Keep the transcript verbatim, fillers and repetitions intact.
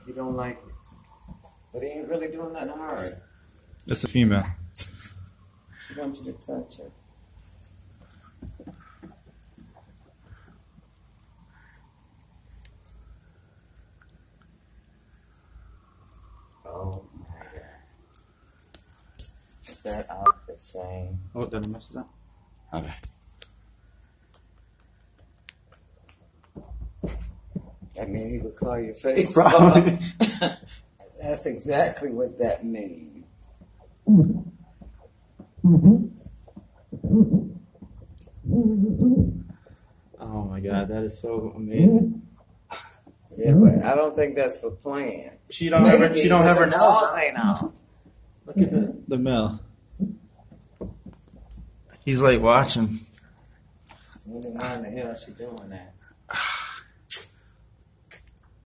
He don't like it. But he ain't really doing nothing hard. That's a female. She wants you to touch her. Oh my God. Is that off the chain? Oh, did I mess it up? Okay. That means he would claw your face Probably. off. That's exactly what that means. Oh my God, that is so amazing. Yeah, but I don't think that's for playing. She don't Maybe, ever. She don't because have her her nose. nose ain't on. Look at the, the male. He's like watching. Wonder why in the hell she doing that?